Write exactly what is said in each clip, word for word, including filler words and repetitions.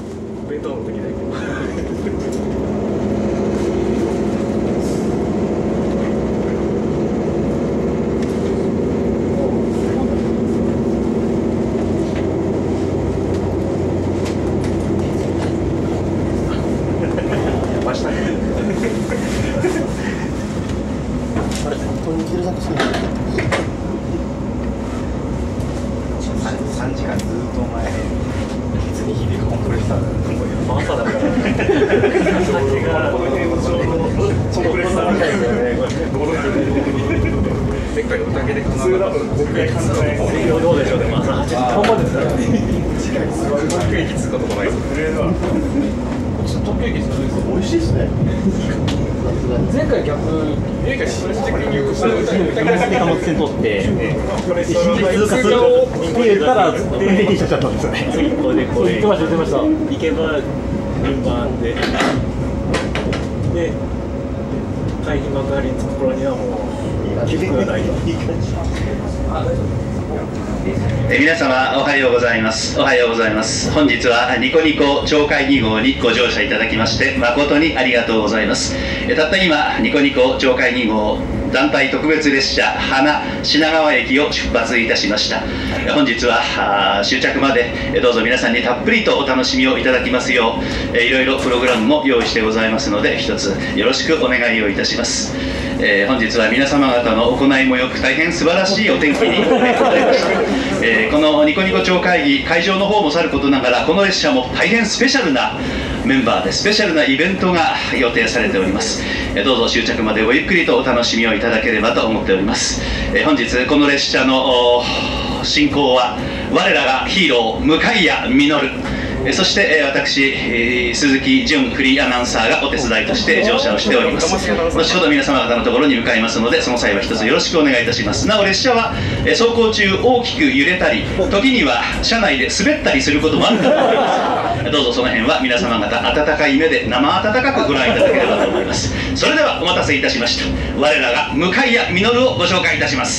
弁当の時だけさんじかんずっと前ケツに響くコンプレッサーの朝だから酒がコンプレッサーみたいだよね。前回おたけで普通だと僕が感じないどうでしょう。でも朝はちじかんまでですからね。特急駅着くことないです。特急駅美味しいですね。前回逆前回新宿に入国した時に貨物船取って新宿通過するって言ったら運転禁止しちゃったんですよね。これでこれ言ってました言ってました。行けば順番でで海浜幕張に着く頃にはもう起伏がないと。 え皆様おはようございます。おはようございます。本日はニコニコ超会議号にご乗車いただきまして誠にありがとうございます。えたった今ニコニコ超会議号団体特別列車花品川駅を出発いたしました。本日は終着までどうぞ皆さんにたっぷりとお楽しみをいただきますよういろいろプログラムも用意してございますので一つよろしくお願いをいたします。えー、本日は皆様方の行いもよく大変素晴らしいお天気にございました。えー、このニコニコ超会議会場の方もさることながらこの列車も大変スペシャルなメンバーでスペシャルなイベントが予定されております。えー、どうぞ終着までごゆっくりとお楽しみをいただければと思っております。えー、本日この列車の進行は我らがヒーロー向谷実、そして私鈴木純フリーアナウンサーがお手伝いとして乗車をしております。後ほど皆様方のところに向かいますのでその際は一つよろしくお願いいたします。なお列車は走行中大きく揺れたり時には車内で滑ったりすることもあるかと思います。どうぞその辺は皆様方温かい目で生温かくご覧いただければと思います。それではお待たせいたしました。我らが向谷実をご紹介いたします。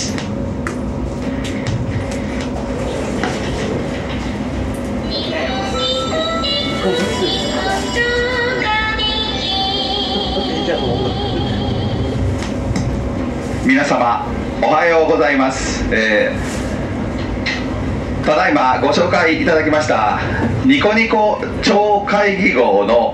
皆様おはようございます。えー、ただいまご紹介いただきましたニコニコ超会議号の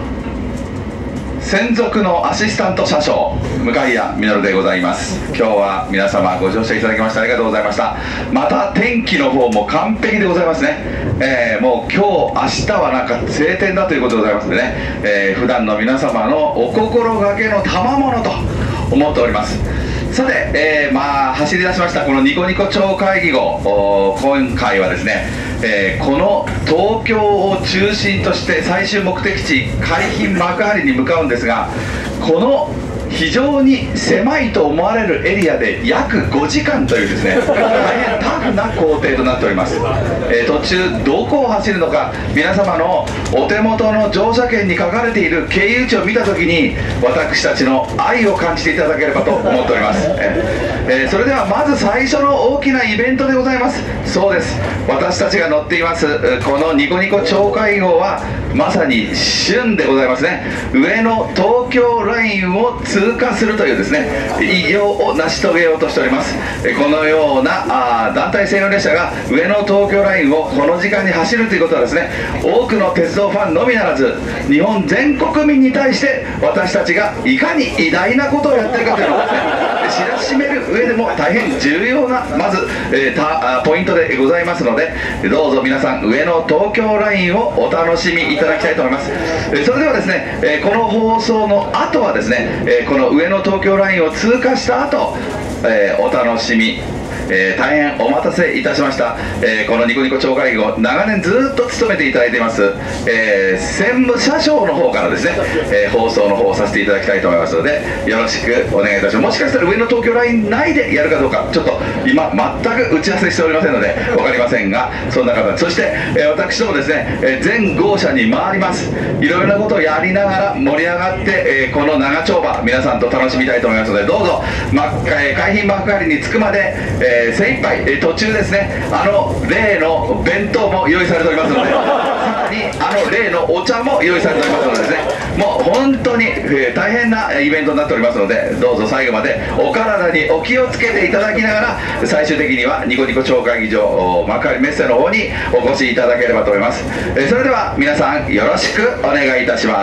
専属のアシスタント車掌向谷実でございます。今日は皆様ご乗車いただきましてありがとうございました。また天気の方も完璧でございますね。えー、もう今日明日はなんか晴天だということでございますのでね、えー、普段の皆様のお心がけの賜物と思っております。さて、えー、まあ走り出しましたこのニコニコ超会議号、今回はですね、えー、この東京を中心として最終目的地海浜幕張に向かうんですが、この非常に狭いと思われるエリアで約ごじかんというですね大変タフな工程となっております。えー、途中どこを走るのか皆様のお手元の乗車券に書かれている経由地を見た時に私たちの愛を感じていただければと思っております。えー、それではまず最初の大きなイベントでございます。そうです、私たちが乗っていますこのニコニコ超会号はまさに旬でございますね。上野東京ラインを通過するというですね偉業を成し遂げようとしております。このようなあ団体専用列車が上野東京ラインをこの時間に走るということはですね、多くの鉄道ファンのみならず日本全国民に対して私たちがいかに偉大なことをやってるかというのをですね知らしめる上でも大変重要なまず、えー、たポイントでございますので、どうぞ皆さん上野東京ラインをお楽しみいただきたいと思います。それではですね、えこの放送の後はですね、えこの上野東京ラインを通過した後、えお楽しみ、えー、大変お待たせいたしました、えー、このニコニコ超会議を長年ずっと務めていただいています、えー、専務車掌の方からですね、えー、放送の方をさせていただきたいと思いますのでよろしくお願いいたします。もしかしたら上野東京ライン内でやるかどうかちょっと今全く打ち合わせしておりませんので分かりませんが、そんな形、そして、えー、私どもですね、えー、全号車に回ります。いろいろなことをやりながら盛り上がって、えー、この長丁場皆さんと楽しみたいと思いますので、どうぞ、まえー、海浜幕張に着くまで、えー精一杯、えー、途中ですねあの例の弁当も用意されておりますのでさらにあの例のお茶も用意されておりますのでですね、もう本当に、えー、大変なイベントになっておりますので、どうぞ最後までお体にお気をつけていただきながら、最終的にはニコニコ超会議場幕張メッセの方にお越しいただければと思います。えー、それでは皆さんよろしくお願いいたします。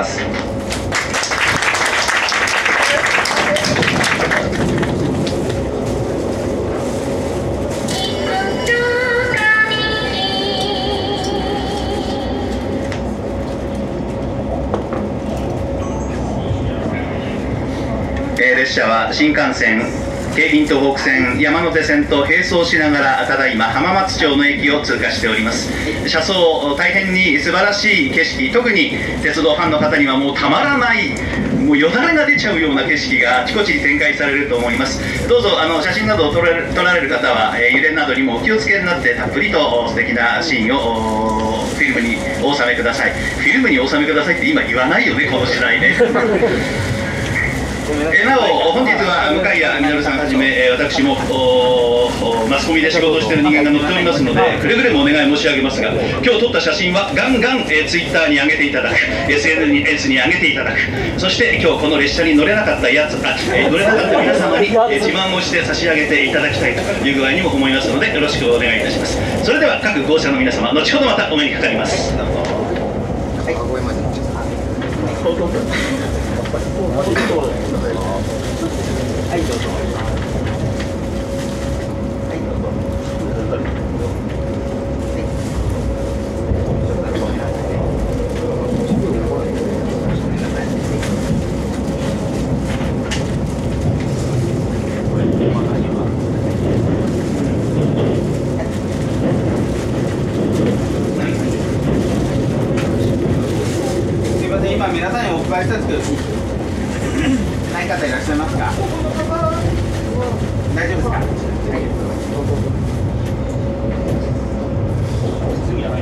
列車は新幹線京浜東北線山手線と並走しながらただいま浜松町の駅を通過しております。車窓大変に素晴らしい景色、特に鉄道ファンの方にはもうたまらない、もうよだれが出ちゃうような景色があちこちに展開されると思います。どうぞあの写真などを撮られる、撮られる方は、えー、揺れなどにもお気をつけになってたっぷりと素敵なシーンをフィルムにお収めください。フィルムにお収めくださいって今言わないよね、この時代ね。えなお本日は向谷実さんはじめ私もマスコミで仕事をしている人間が乗っておりますので、くれぐれもお願い申し上げますが、今日撮った写真はガンガン、えー、ツイッターに上げていただく、 エスエヌエス に上げていただく、そして今日この列車に乗れなかったやつあ、えー、乗れなかった皆様に、えー、自慢をして差し上げていただきたいという具合にも思いますので、よろしくお願いいたします。それでは各号車の皆様、後ほどまたお目にかかります。はい、どうぞ。すいません、今皆さんにお配りしたんですけど、ない方いらっしゃいますか？大丈夫ですか？はい。次じゃない。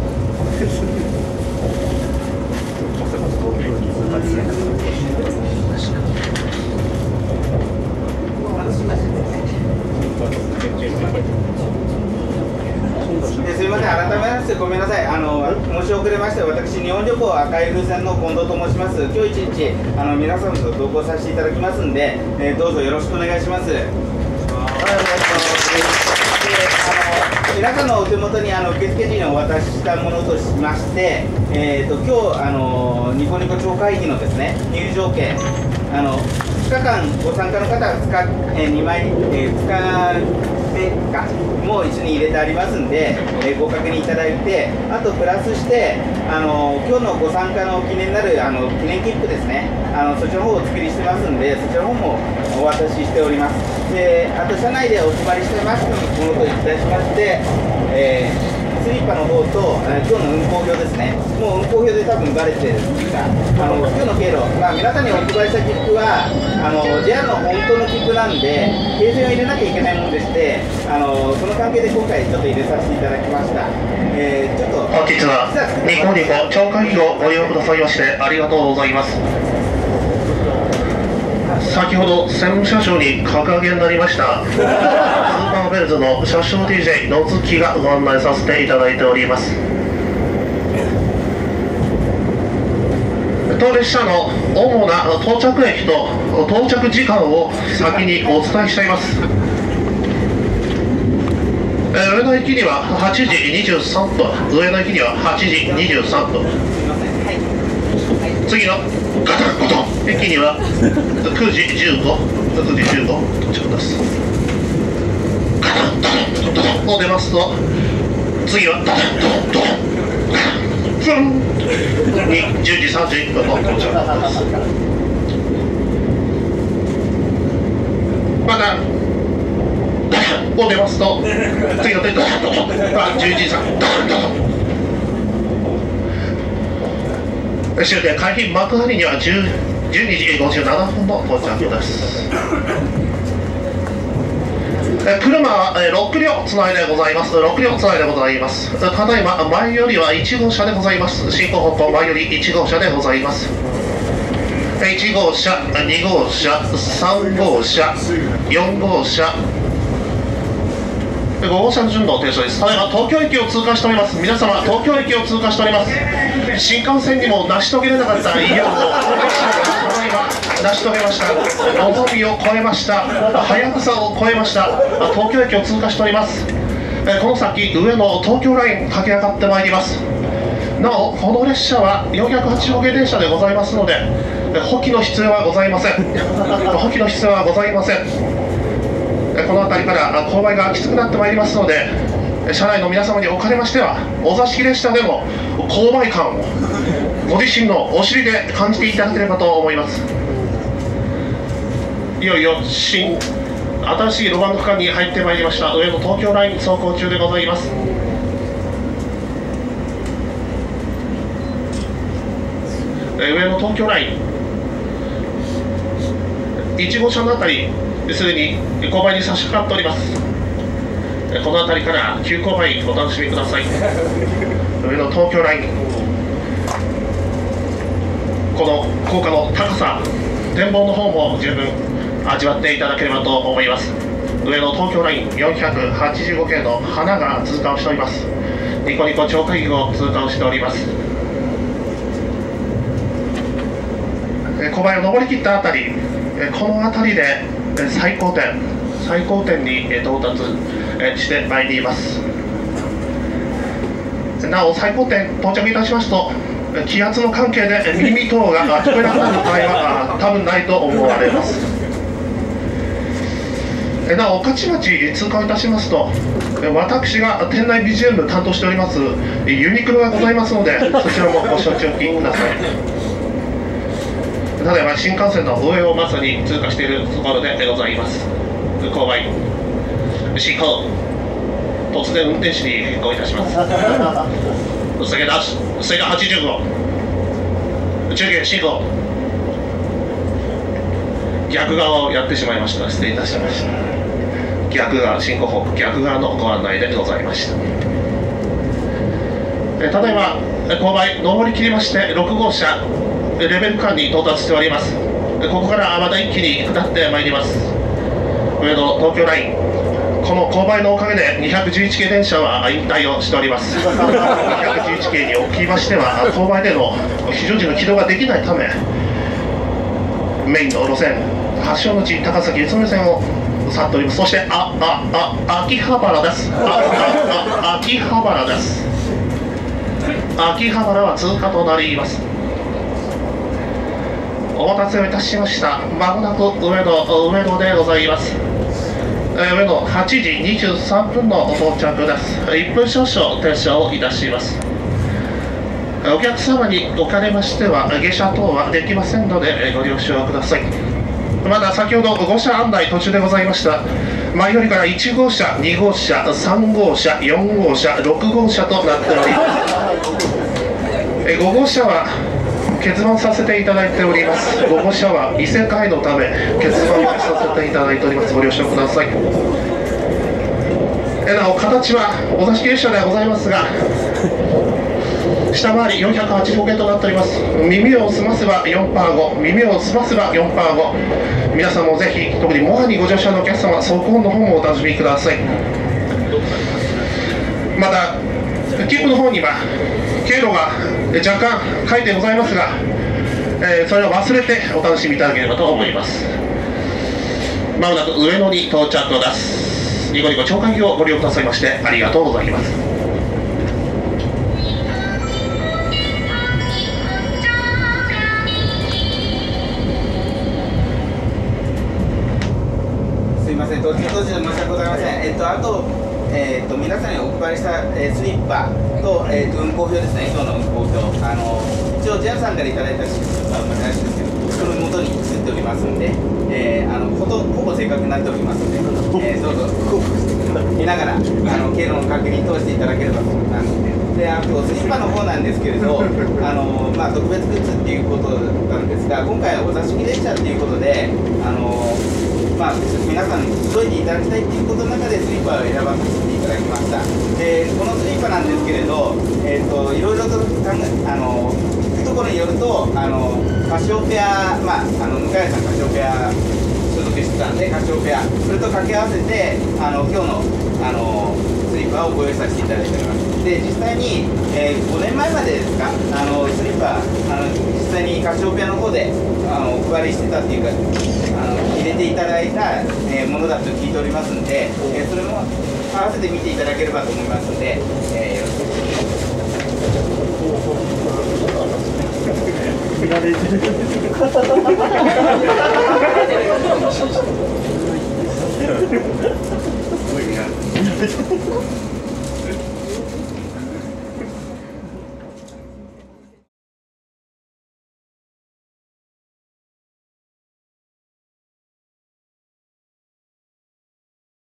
すみません、改めましてごめんなさい。あの申し遅れまして、私日本旅行赤い風船の近藤と申します。今日一日あの皆さんと同行させていただきますんで、えー、どうぞよろしくお願いします。はい、お願いします。あの皆さんのお手元にあの受付時にお渡ししたものとしまして、えー、と今日あのニコニコ超会議のですね入場券、あのふつかかんご参加の方はふつか、えー、にまい、えー、ふつかめかもう一緒に入れてありますんで、えー、ご確認いただいて、あとプラスしてあの今日のご参加の記念になるあの記念切符ですね、あのそちらの方をお作りしてますんで、そちらの方もお渡ししております。であと車内でお配りしてますものといたしまして、えースリッパの方と、えー、今日の運行表ですね、もう運行表で多分バレてるんですが、あの今日の経路、まあ、皆さんにお配りした切符はあの ジェイアール の本当の切符なんで、訂正を入れなきゃいけないものでして、あのその関係で今回ちょっと入れさせていただきました。えー、ちょっと本日はニコニコ超会議をご利用くださいましてありがとうございます。先ほど専務車掌に格上げになりましたスーパーベルズの車掌 ディージェー 野月がご案内させていただいております。当列車の主な到着駅と到着時間を先にお伝えしています。上野駅にははちじにじゅうさんぷん、上野駅にははちじにじゅうさんぷん、次のガタンゴトン駅にはくじじゅうご、くじじゅうご到着です。ガタンドドンドドンを出ますと、次はダダンドドンドンフンにじゅうじさんじゅういっぷんの到着です。またダダンを出ますと、次の点ダダンドドンがじゅうじさんダダンドドン。終点海浜幕張にはじゅうにじごじゅうななふんの到着です。車はろくりょうつないでございます。ろくりょうつないでございます。ただいま前よりはいちごうしゃでございます。進行方向前よりいちごうしゃでございます。いちごうしゃ、にごうしゃ、さんごうしゃ、よんごうしゃ、 ご号車の順路停車です。ただいま東京駅を通過しております。皆様、東京駅を通過しております。新幹線にも成し遂げれなかった偉業をただいま成し遂げました。のぞみを超えました。はやぶさを超えました。東京駅を通過しております。この先、上の東京ライン駆け上がってまいります。なお、この列車はよんひゃくはちじゅうごけい電車でございますので、補給の必要はございません。補給の必要はございません。この辺りから勾配がきつくなってまいりますので、車内の皆様におかれましては、お座敷列車でも勾配感をご自身のお尻で感じていただければと思います。いよいよ新新しい路盤の区間に入ってまいりました。上の東京ライン走行中でございます。上の東京ラインいち号車のあたり、すでに勾配に差し掛かっております。この辺りから急勾配お楽しみください。上の東京ライン、この高架の高さ、展望の方も十分味わっていただければと思います。上の東京ラインよんひゃくはちじゅうごけいの花が通過をしております。ニコニコ超会議を通過をしております。小林を登り切ったあたり、この辺りで最高点最高点に到達してまいります。なお、最高点到着いたしますと、気圧の関係で耳等が聞こえなくなる場合は多分ないと思われます。なお、御徒町通過いたしますと、私が店内 ビージーエム 担当しておりますユニクロがございますので、そちらもご承知おきください。ただいま新幹線の上をまさに通過しているところでございます。勾配進行、突然運転手に変更いたします。制限なし、制限はちじゅうご、中継進行、逆側をやってしまいました。失礼いたしました。逆側、進行方向逆側のご案内でございました。えただいま勾配上り切りましてろく号車レベル間に到達しております。ここからまた一気に下ってまいります。上の東京ライン、この勾配のおかげでにひゃくじゅういちけい電車は引退をしております。にひゃくじゅういちけいにおきましては、勾配での非常時の起動ができないため、メインの路線、発祥の地、高崎宇都宮線を去っております。そして、あ、あ、あ、秋葉原です。あ、あ、あ、秋葉原です。秋葉原は通過となります。お待たせをいたしました。まもなく上野、上野でございます。上野はちじにじゅうさんぷんの到着です。いっぷん少々停車をいたします。お客様におかれましては、下車等はできませんのでご了承ください。まだ先ほどご車案内途中でございました。前よりからいち号車、に号車、さん号車、よん号車、ろく号車となっております。ご号車は欠番させていただいております。ご号車は異世界のため欠番させていただいております。ご了承ください。えなお、形はお座敷列車ではございますが、下回りよんひゃくはちじゅうごけいとなっております。耳を澄ませばよんパーご、耳を澄ませばよんパーご。皆さんもぜひ、特にモハにご乗車のお客様、走行の方もお楽しみください。またキープの方には経路が若干書いてございますが、えー、それを忘れてお楽しみいただければと思います。まもなく上野に到着です。ニコニコ超会議をご利用くださいましてありがとうございます。 すいません、途中途中で申し訳ございません。えっとあとえー、と皆さんにお配りした、えー、スリッパと、えー、と運行表ですね、今日の運行表、あの一応、ジャンさんからいただいたシステムが難しいんですけど、その元に作っておりますので、えー、あのほとほぼ正確になっておりますので、えー、どうぞ見ながらあの経路の確認通していただければと思います。で、あとスリッパの方なんですけれど、あの、まあ、特別グッズっていうことなんですが、今回はお座敷列車っていうことで、あのまあ、皆さんに揃えていただきたいということの中でスリッパを選ばせていただきました。で、このスリッパなんですけれど、えー、といろいろと考えあの聞くところによると、あのカシオペア、まあ、あの向井さんカシオペア所属録してたんで、カシオペア、それと掛け合わせて、あの今日のあのスリッパをご用意させていただいております。で、実際に、えー、ごねんまえまでですか、あのスリッパ、あの実際にカシオペアの方であのお配りしてたっていうか、あの入れていただいた、えー、ものだと聞いておりますんで、えー、それも合わせて見ていただければと思いますので、えー、よろしくお願いします。 すごいな。